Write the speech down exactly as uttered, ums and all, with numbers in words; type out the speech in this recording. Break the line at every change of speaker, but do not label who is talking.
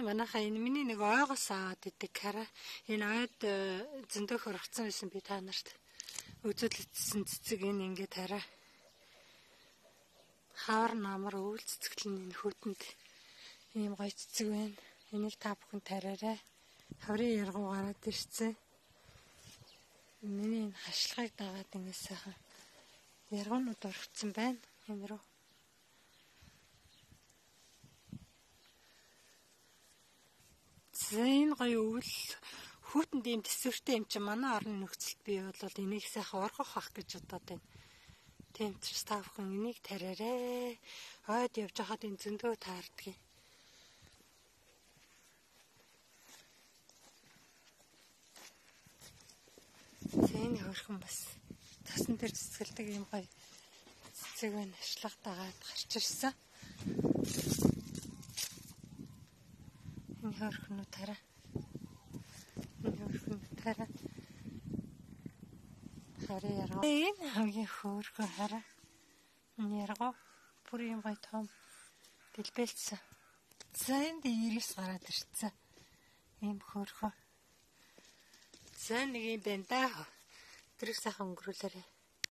манайхаа энэ миний нэг ойгоос аваад идэг хараа. Энэ ойд зөндөө хөргцсөн байсан би та нарт үзүүлсэн цэцэг энэ ингээд хараа. Хавар намар өвөл цэцгэлэн энэ хөтөнд ийм гоё цэцэг байна. Энийг та бүхэн тараарай. Хаврын яргуу гараад ирсэн. Миний энэ хашлахыг дагаад ингэ сайхан яргуунууд орхицсан байна. Энэ рүү. Энэ гоё өвөл хүүтэнд ийм төсвөртэй юм чи манай орны нөхцөлд би бол энийг сайхан ургах ах гэж бодоод байна. Тийм ч та бүхэн энийг тараарай. Ойд явж хахад энэ зөндөө таардгийг. Зэний хөрхөн бас тасан дээр цэцгэлдэг юм гоё цэцэг байна. Ашлах дагаад гарч ирсэн. Энэ хөрхнүүд тараа. Энэ хөрхнүүд тараа. Харин ярга. Энэ хамгийн хөөрхөн хараа. Энэ ярга бүр юм гоё том дэлбэлцсэн. За энд ирээс гараад ирсэн. Ийм хөөрхөн. За нэг юм байна да. Тэрийг сайхан өнгөрүүлээрэй.